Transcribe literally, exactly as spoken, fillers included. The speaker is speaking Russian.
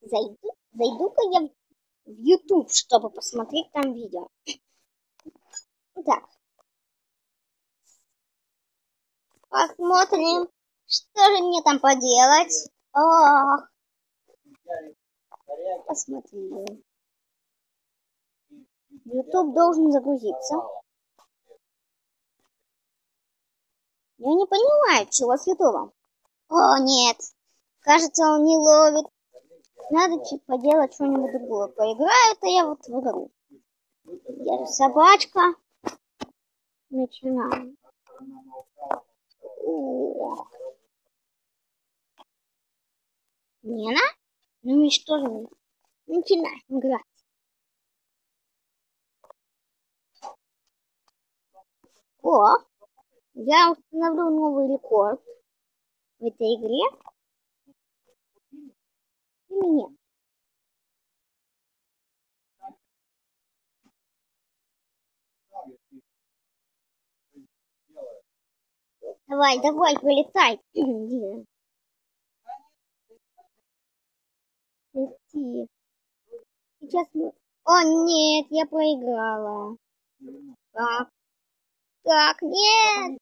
Зайду, зайду-ка я в, в YouTube, чтобы посмотреть там видео. Так. Посмотрим, что же мне там поделать. Ох. Посмотрим. YouTube должен загрузиться. Я не понимаю, чего с YouTube. О, нет. Кажется, он не ловит. Надо поделать что-нибудь другое. Поиграю-то я вот в игру. Я же собачка. Начинаем. О. Не на? Ну и что же? Начинаем играть. О, я установлю новый рекорд в этой игре. Или нет? Давай, давай, вылетай. Лети. Сейчас мы... О, нет, я проиграла. Так, так, нет.